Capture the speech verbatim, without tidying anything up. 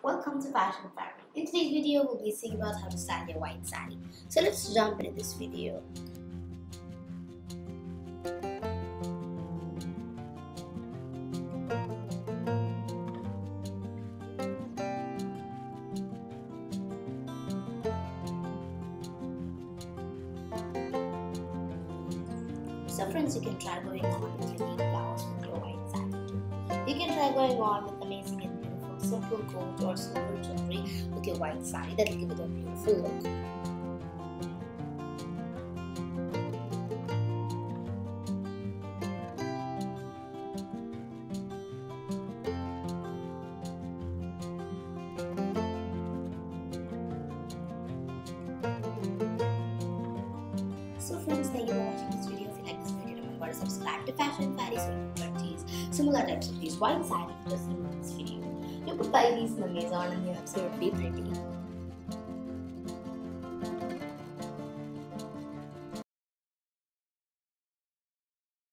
Welcome to Fashion Family. In today's video, we'll be seeing about how to style your white sari. So let's jump into this video. So friends, you can try going on with your neat blouse with your white sari too. You can try going on with amazing and beautiful simple gold or silver jewelry with your white sari. That will give it a beautiful look. So friends, thank you for watching this video. If you like this video, remember to subscribe to Fashion Family so you can try these similar types of these white sarees just in this video. You could buy these in Amazon and they're absolutely pretty.